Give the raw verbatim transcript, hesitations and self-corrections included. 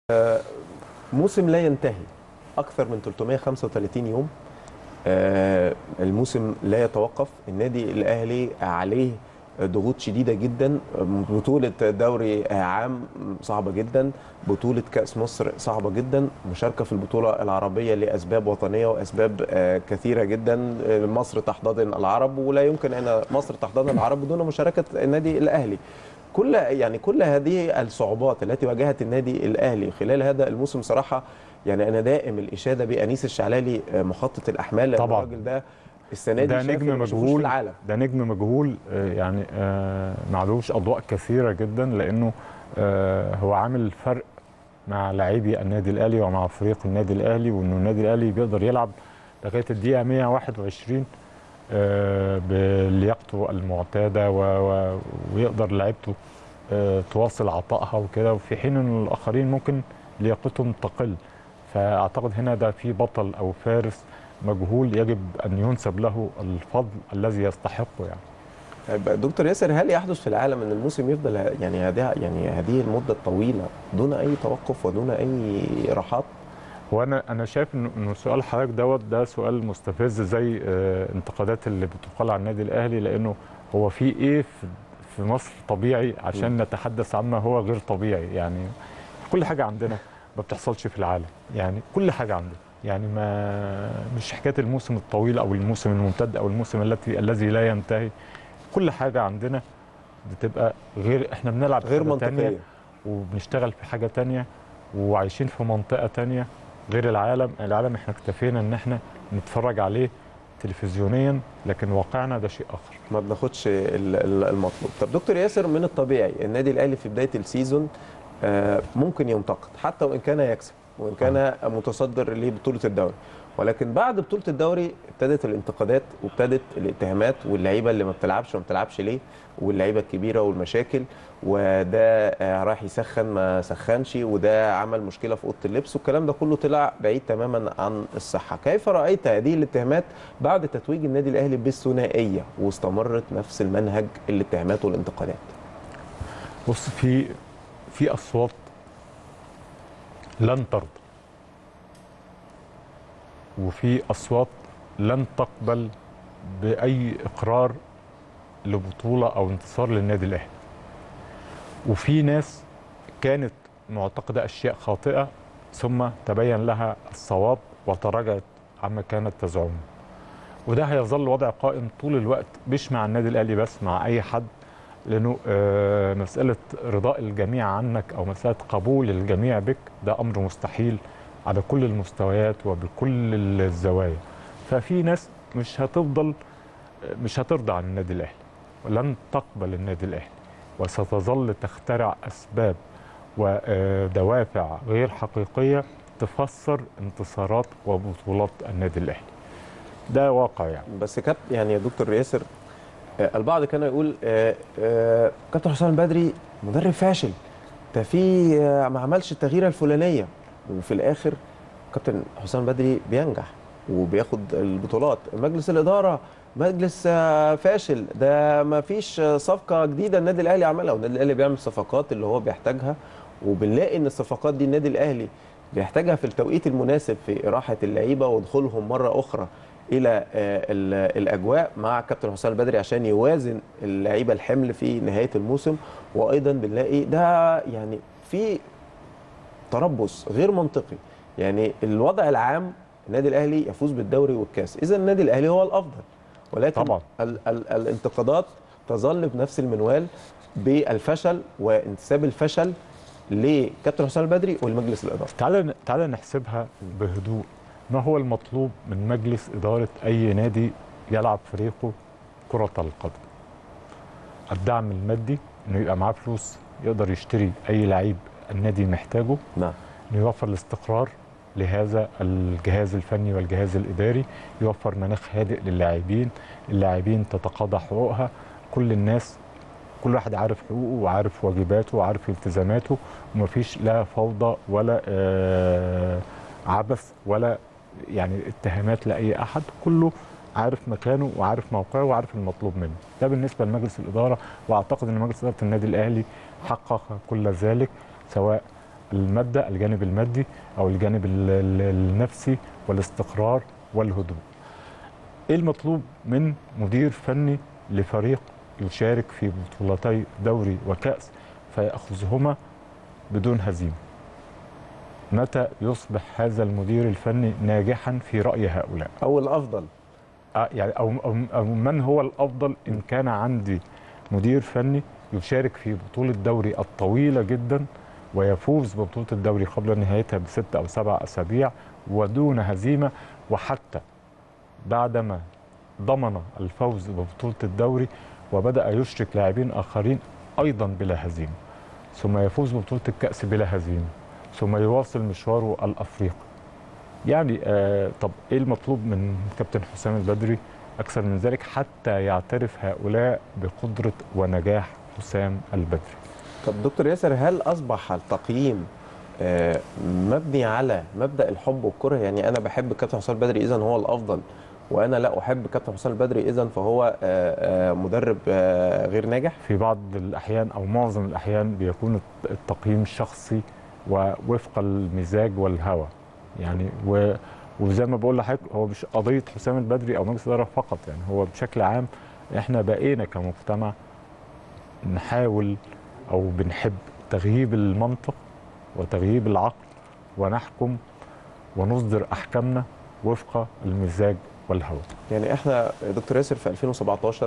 آه، موسم لا ينتهي أكثر من ثلاثمائة وخمسة وثلاثين يوم. آه، الموسم لا يتوقف. النادي الأهلي عليه ضغوط شديدة جدا. بطولة دوري عام صعبة جدا، بطولة كأس مصر صعبة جدا، مشاركة في البطولة العربية لأسباب وطنية وأسباب آه، كثيرة جدا. مصر تحتضن العرب، ولا يمكن أن مصر تحتضن العرب بدون مشاركة النادي الأهلي. كل يعني كل هذه الصعوبات التي واجهت النادي الاهلي خلال هذا الموسم صراحه، يعني انا دائم الاشاده بانيس الشعلالي مخطط الاحمال، لان طبعا الراجل ده السنه دي ده شاف اللي نجم ما شافوش في مجهول. العالم. ده نجم مجهول آه، يعني آه، معلوش اضواء كثيره جدا، لانه آه، هو عامل فرق مع لاعبي النادي الاهلي ومع فريق النادي الاهلي، وانه النادي الاهلي بيقدر يلعب لغايه الدقيقه مئة وواحد وعشرين آه، بلياقته المعتاده و- و- ويقدر لعيبته آه، تواصل عطائها وكده، وفي حين ان الاخرين ممكن لياقتهم تقل. فاعتقد هنا ده في بطل او فارس مجهول يجب ان ينسب له الفضل الذي يستحقه يعني. طيب دكتور ياسر، هل يحدث في العالم ان الموسم يفضل يعني هذه يعني هذه المده الطويله دون اي توقف ودون اي راحات؟ وانا انا شايف انه إنه سؤال حضرتك دوت ده سؤال مستفز، زي آه، انتقادات اللي بتقال على النادي الاهلي، لانه هو في ايه في في مصر طبيعي عشان نتحدث عما هو غير طبيعي؟ يعني كل حاجه عندنا ما بتحصلش في العالم، يعني كل حاجه عندنا، يعني ما مش حكايه الموسم الطويل او الموسم الممتد او الموسم التي الذي لا ينتهي. كل حاجه عندنا بتبقى غير، احنا بنلعب في غير حاجه تانية منطقيه. وبنشتغل في حاجه تانية وعايشين في منطقه تانية غير العالم. العالم احنا اكتفينا ان احنا نتفرج عليه تلفزيونيا، لكن واقعنا ده شيء اخر. ما بناخدش ال- ال- المطلوب. طب دكتور ياسر، من الطبيعي النادي الاهلي في بدايه السيزون آه، ممكن ينتقد حتى وان كان يكسب وان كان متصدر لبطوله الدوري، ولكن بعد بطوله الدوري ابتدت الانتقادات وابتدت الاتهامات، واللعيبه اللي ما بتلعبش ما بتلعبش ليه، واللعيبه الكبيره والمشاكل، وده آه، راح يسخن ما سخنش، وده عمل مشكله في اوضه اللبس، والكلام ده كله طلع بعيد تماما عن الصحه. كيف رايت هذه الاتهامات بعد تتويج النادي الاهلي بالثنائيه واستمرت نفس المنهج الاتهامات والانتقادات؟ بص، في في اصوات لن ترضى، وفي اصوات لن تقبل باي اقرار لبطوله او انتصار للنادي الاهلي، وفي ناس كانت معتقده اشياء خاطئه ثم تبين لها الصواب وتراجعت عما كانت تزعمه. وده هيظل وضع قائم طول الوقت، مش مع النادي الاهلي بس، مع اي حد، لانه آه، مساله رضاء الجميع عنك او مساله قبول الجميع بك ده امر مستحيل على كل المستويات وبكل الزوايا. ففي ناس مش هتفضل مش هترضى عن النادي الاهلي ولن تقبل النادي الاهلي، وستظل تخترع اسباب ودوافع غير حقيقيه تفسر انتصارات وبطولات النادي الاهلي. ده واقع يعني. بس كاب يعني يا دكتور ياسر، آه، البعض كان يقول آه، آه، كابتن حسام البدري مدرب فاشل، ده في آه، ما عملش التغييره الفلانيه، وفي الاخر كابتن حسام البدري بينجح وبياخد البطولات. مجلس الاداره مجلس آه، فاشل، ده ما فيش آه، صفقه جديده النادي الاهلي عملها، والنادي الاهلي بيعمل صفقات اللي هو بيحتاجها، وبنلاقي ان الصفقات دي النادي الاهلي بيحتاجها في التوقيت المناسب في اراحه اللعيبه ودخولهم مره اخرى الى آه، ال- الاجواء مع كابتن حسام البدري عشان يوازن اللعيبه الحمل في نهايه الموسم. وايضا بنلاقي ده يعني في تربص غير منطقي. يعني الوضع العام النادي الاهلي يفوز بالدوري والكاس، اذا النادي الاهلي هو الافضل، ولكن طبعا ال ال الانتقادات تظل بنفس المنوال بالفشل وانتساب الفشل لكابتن حسام البدري والمجلس الاداره. تعالى تعالى نحسبها بهدوء. ما هو المطلوب من مجلس إدارة أي نادي يلعب فريقه كرة القدم؟ الدعم المادي، إنه يبقى معاه فلوس يقدر يشتري أي لعيب النادي محتاجه، نعم. إنه يوفر الاستقرار لهذا الجهاز الفني والجهاز الإداري، يوفر مناخ هادئ للاعبين، اللاعبين تتقاضى حقوقها، كل الناس كل واحد عارف حقوقه وعارف واجباته وعارف التزاماته، ومفيش لا فوضى ولا آه عبث ولا يعني اتهامات لاي احد، كله عارف مكانه وعارف موقعه وعارف المطلوب منه. ده بالنسبه لمجلس الاداره، واعتقد ان مجلس اداره النادي الاهلي حقق كل ذلك، سواء الماده، الجانب المادي او الجانب ال- ال- النفسي والاستقرار والهدوء. ايه المطلوب من مدير فني لفريق يشارك في بطولتي دوري وكأس فيأخذهما بدون هزيمة؟ متى يصبح هذا المدير الفني ناجحا في رأي هؤلاء؟ او الافضل. آه يعني أو, أو, أو من هو الأفضل إن كان عندي مدير فني يشارك في بطولة دوري الطويلة جدا ويفوز ببطولة الدوري قبل نهايتها بست أو سبع أسابيع ودون هزيمة، وحتى بعدما ضمن الفوز ببطولة الدوري وبدأ يشرك لاعبين آخرين أيضا بلا هزيمة، ثم يفوز ببطولة الكأس بلا هزيمة، ثم يواصل مشواره الأفريقي. يعني آه طب إيه المطلوب من كابتن حسام البدري أكثر من ذلك حتى يعترف هؤلاء بقدرة ونجاح حسام البدري؟ طب دكتور ياسر، هل اصبح التقييم آه، مبني على مبدأ الحب والكره؟ يعني انا بحب كابتن حسام البدري اذا هو الافضل، وانا لا احب كابتن حسام البدري اذا فهو آه، آه، مدرب آه، غير ناجح؟ في بعض الأحيان أو معظم الأحيان بيكون التقييم شخصي ووفق المزاج والهوى. يعني و وزي ما بقول لحضرتك هو مش قضيه حسام البدري او مجلس الاداره فقط، يعني هو بشكل عام احنا بقينا كمجتمع نحاول او بنحب تغييب المنطق وتغييب العقل ونحكم ونصدر احكامنا وفق المزاج والهوى. يعني احنا دكتور ياسر في ألفين وسبعتاشر